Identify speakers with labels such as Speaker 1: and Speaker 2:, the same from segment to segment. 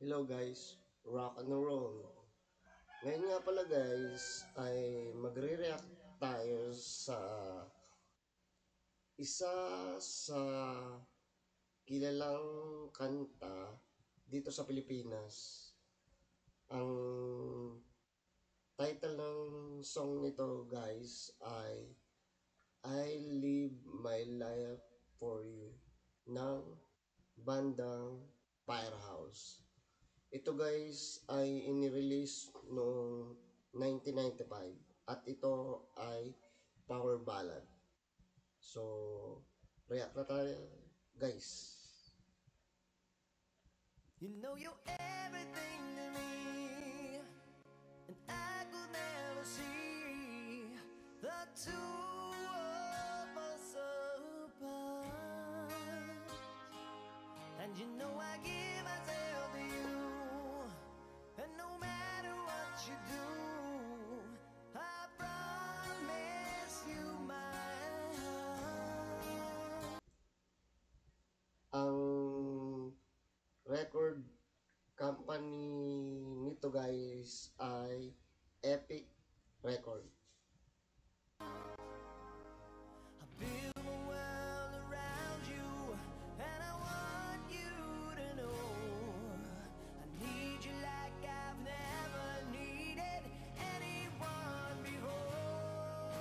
Speaker 1: Hello guys, rock and roll. Ngayon nga pala guys ay magre-react tayo sa isa sa kilalang kanta dito sa Pilipinas. Ang title ng song nito guys ay I Live My Life For You ng bandang Firehouse. Ito guys ay inirelease noong 1995 at ito ay power ballad. So, react na tayo guys.
Speaker 2: You know you're everything to me, and I could never see the two of us apart. And you know I give myself to you, and no matter what you do, I promise you my heart.
Speaker 1: Ang record company nito guys ay Epic Record.
Speaker 2: I build a world around you, and I want you to know I need you like I've never needed anyone before.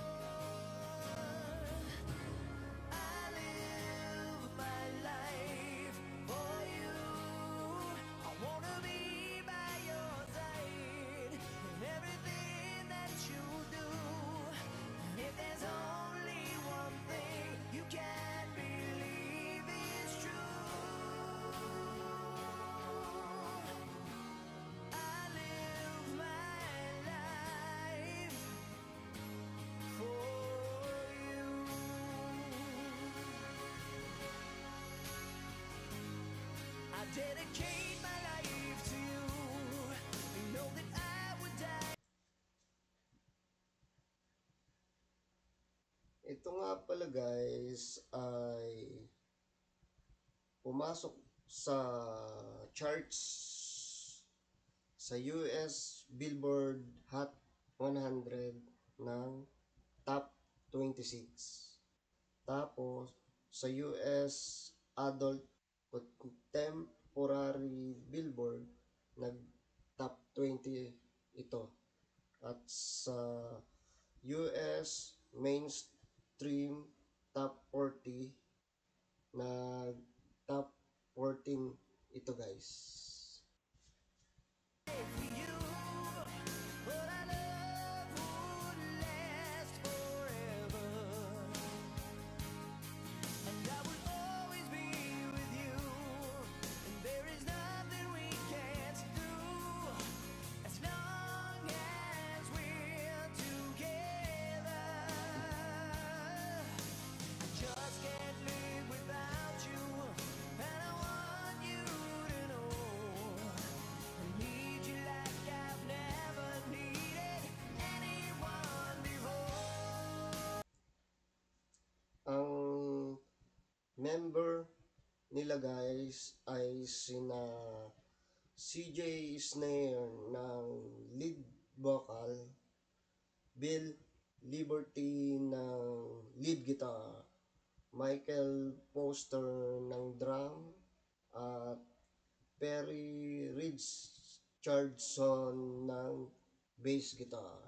Speaker 2: I live my life for you. I wanna be by your side in everything that you do. And if there's only one thing you can believe is true, I live my life for you. I dedicate my life to you. You know that I would die.
Speaker 1: Ito nga pala guys ay pumasok sa charts sa US Billboard Hot 100 ng top 26. Tapos sa US Adult Contemporary Billboard nag top 20 ito. At sa US Mainstream Top 40 nag top 14 ito guys.
Speaker 2: For you, but our love would last forever, and I will always be with you. And there is nothing we can't do as long as we're together. I just can't live without you, and I want you to know I need you like I've never needed anyone before.
Speaker 1: Ang member nila guys ay sina CJ Snare ng lead vocal, Bill Liberty ng lead guitar, Michael Foster ng drum, at Perry Richardson ng bass guitar.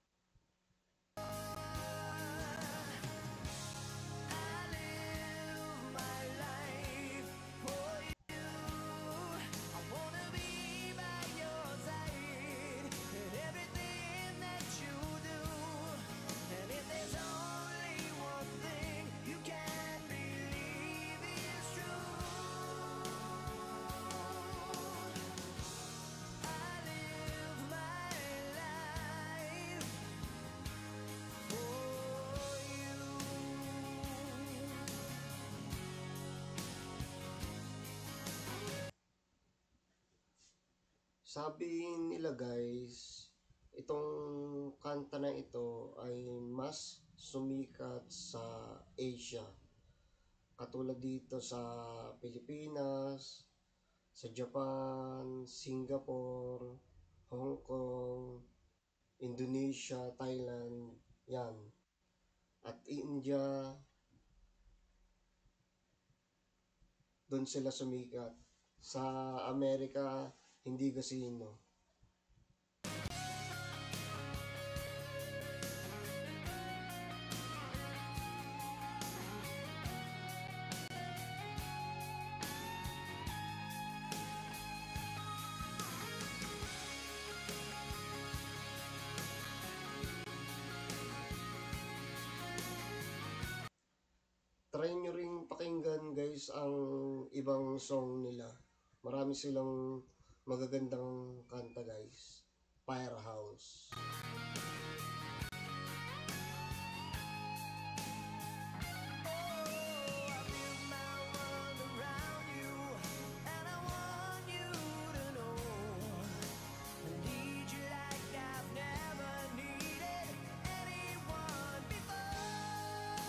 Speaker 2: I live my life for you. I wanna be by your side in everything that you do. And if there's only one thing you can believe is true, I live my life for you.
Speaker 1: Sabi nila guys, itong kanta na ito ay mas sumikat sa Asia. Katulad dito sa Pilipinas, sa Japan, Singapore, Hong Kong, Indonesia, Thailand, yan. At India, doon sila sumikat. Sa Amerika, hindi gasino. Try nyo ring pakinggan guys ang ibang song nila. Marami silang magagandang kanta guys. Firehouse.
Speaker 2: I built my world around you, and I want you to know I need you like I've never needed anyone before.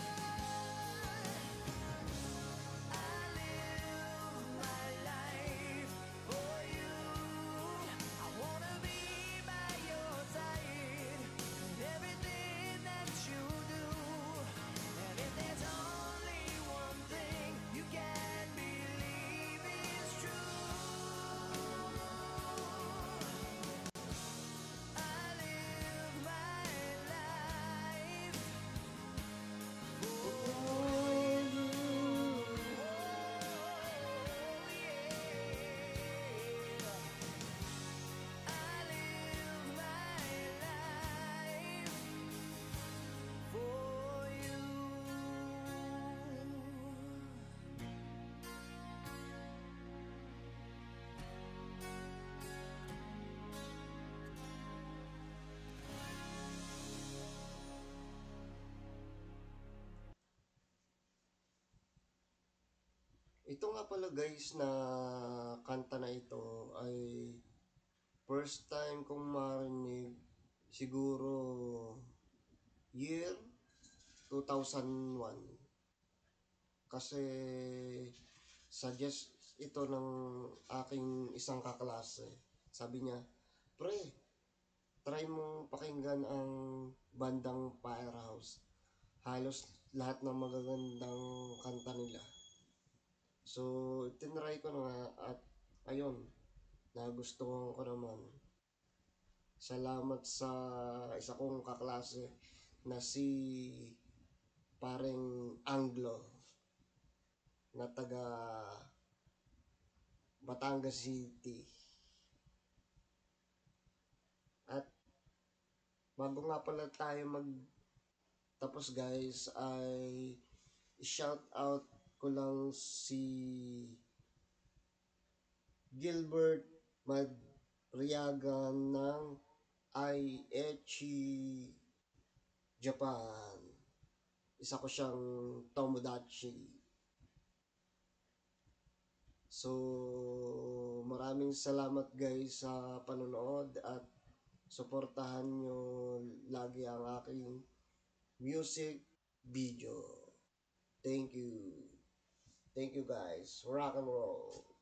Speaker 2: I live my life for you. I wanna be by your side in everything that you do. And if there's only one thing you can believe is true, I live my life for you. I live my life for you.
Speaker 1: Ito nga pala guys na kanta na ito ay first time kong marinig siguro year 2001. Kasi suggest ito ng aking isang kaklase. Sabi niya, pre, try mong pakinggan ang bandang Firehouse. Halos lahat ng magagandang kanta nila. So, tinry ko na nga at ayun, nagustuhan ko naman. Salamat sa isa kong kaklase na si pareng Anglo na taga Batangas City. At bago nga pala tayo magtapos guys ay shout out ko lang si Gilbert Madriaga ng Aichi Japan. Isa ko siyang Tomodachi. So, maraming salamat guys sa panonood at suportahan nyo lagi ang aking music video. Thank you. Thank you guys. Rock and roll.